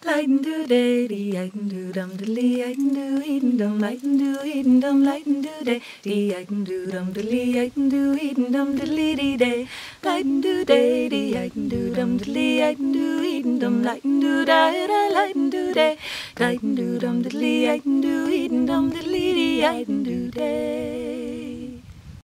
light and do day, the I can do dum dilly, I can do eating dum, light and do eating dum, light and do day, the I can do dum dilly, I can do eating dum dilly day, light and do day, the I can do dum dilly, I can do eating dum, light and do day, light and do day, light and do dum dilly, I can do eating dum dilly, I can do day.